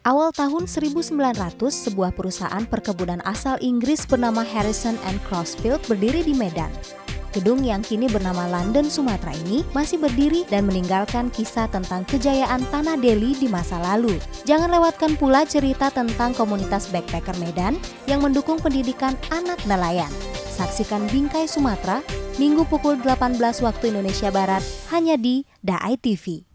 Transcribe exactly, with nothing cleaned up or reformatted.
Awal tahun seribu sembilan ratus, sebuah perusahaan perkebunan asal Inggris bernama Harrison and Crossfield berdiri di Medan. Gedung yang kini bernama London, Sumatera ini masih berdiri dan meninggalkan kisah tentang kejayaan Tanah Delhi di masa lalu. Jangan lewatkan pula cerita tentang komunitas backpacker Medan yang mendukung pendidikan anak nelayan. Saksikan Bingkai Sumatera, Minggu pukul delapan belas waktu Indonesia Barat, hanya di D A I T V.